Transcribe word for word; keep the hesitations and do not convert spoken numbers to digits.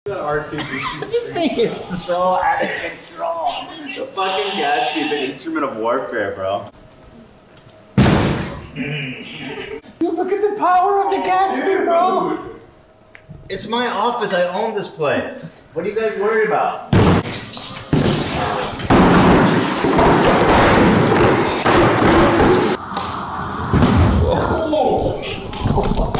R two D two. This thing is so out of control. The fucking Gatsby is an instrument of warfare, bro. Look at the power of the Gatsby, bro. It's my office. I own this place. What are you guys worried about? Oh.